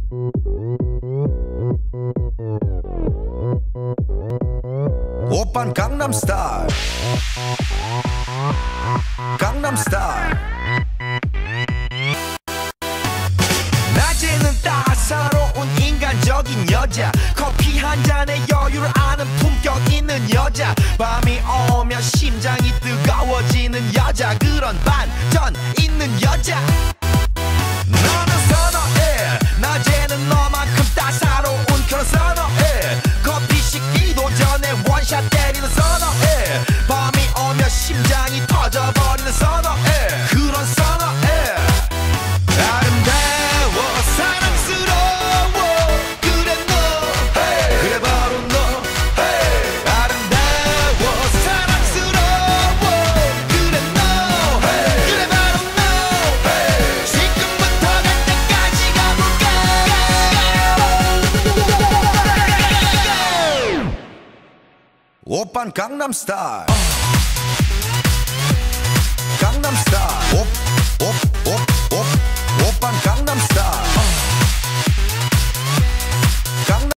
오빤 강남스타일 강남스타일 낮에는 따사로운 인간적인 여자 커피 한 잔에 여유를 아는 품격 있는 여자 밤이 오면 심장이 뜨거워지는 여자 그런 반전 있는 여자 너는 선호해 낮에는 너만큼 따사로운 그런 선호해 커피 식기도 전에 원샷 때리는 선호해 밤이 오면 심장이 터져버리는 선호해 그런 선호해 아름다워 사랑스러워 그래 너 hey. 그래 바로 너 hey. 아름다워 사랑스러워 그래 너 hey. 그래 바로 너 hey. 지금부터 갈 때까지 가볼까 오빤 강남스타일